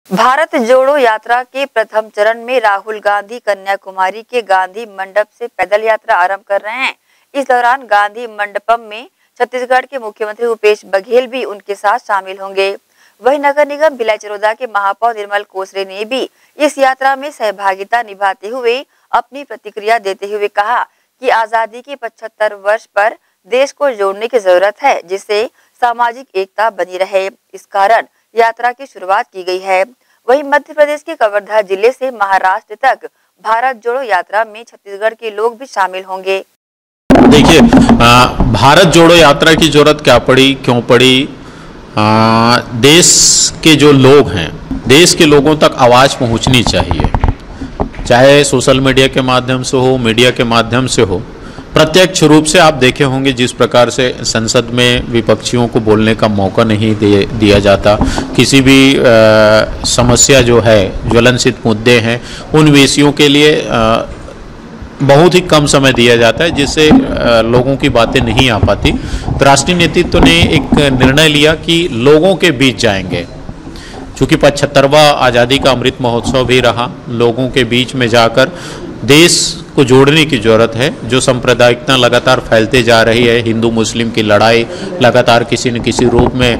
भारत जोड़ो यात्रा के प्रथम चरण में राहुल गांधी कन्याकुमारी के गांधी मंडप से पैदल यात्रा आरंभ कर रहे हैं। इस दौरान गांधी मंडपम में छत्तीसगढ़ के मुख्यमंत्री भूपेश बघेल भी उनके साथ शामिल होंगे। वहीं नगर निगम भिलाई चरोदा के महापौर निर्मल कोसरे ने भी इस यात्रा में सहभागिता निभाते हुए अपनी प्रतिक्रिया देते हुए कहा कि आजादी के 75 वर्ष पर देश को जोड़ने की जरूरत है, जिससे सामाजिक एकता बनी रहे। इस कारण यात्रा की शुरुआत की गई है। वहीं मध्य प्रदेश के कवर्धा जिले से महाराष्ट्र तक भारत जोड़ो यात्रा में छत्तीसगढ़ के लोग भी शामिल होंगे। देखिए, भारत जोड़ो यात्रा की जरूरत क्या पड़ी, क्यों पड़ी? देश के जो लोग हैं, देश के लोगों तक आवाज़ पहुंचनी चाहिए, चाहे सोशल मीडिया के माध्यम से हो, मीडिया के माध्यम से हो। प्रत्यक्ष रूप से आप देखे होंगे जिस प्रकार से संसद में विपक्षियों को बोलने का मौका नहीं दिया जाता, किसी भी समस्या जो है, ज्वलनशील मुद्दे हैं, उन विषयों के लिए बहुत ही कम समय दिया जाता है, जिससे लोगों की बातें नहीं आ पाती। तो राष्ट्रीय नेतृत्व ने एक निर्णय लिया कि लोगों के बीच जाएंगे। चूँकि 75वां आज़ादी का अमृत महोत्सव भी रहा, लोगों के बीच में जाकर देश को जोड़ने की ज़रूरत है। जो सांप्रदायिकता लगातार फैलते जा रही है, हिंदू मुस्लिम की लड़ाई लगातार किसी न किसी रूप में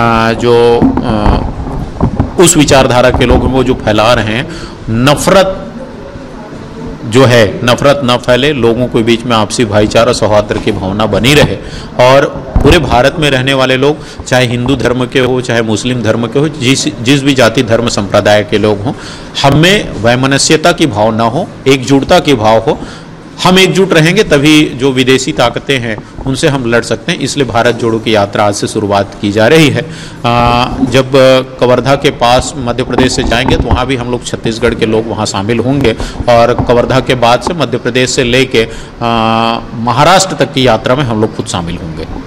उस विचारधारा के लोग वो जो फैला रहे हैं, नफरत जो है, नफरत न फैले, लोगों के बीच में आपसी भाईचारा सौहार्द की भावना बनी रहे और पूरे भारत में रहने वाले लोग, चाहे हिंदू धर्म के हो, चाहे मुस्लिम धर्म के हो, जिस भी जाति धर्म संप्रदाय के लोग हों, हमें वैमनस्यता की भावना हो, एकजुटता की भाव हो। हम एकजुट रहेंगे तभी जो विदेशी ताकतें हैं उनसे हम लड़ सकते हैं। इसलिए भारत जोड़ो की यात्रा आज से शुरुआत की जा रही है। जब कवर्धा के पास मध्य प्रदेश से जाएंगे तो वहाँ भी हम लोग छत्तीसगढ़ के लोग वहाँ शामिल होंगे और कवर्धा के बाद से मध्य प्रदेश से लेके महाराष्ट्र तक की यात्रा में हम लोग खुद शामिल होंगे।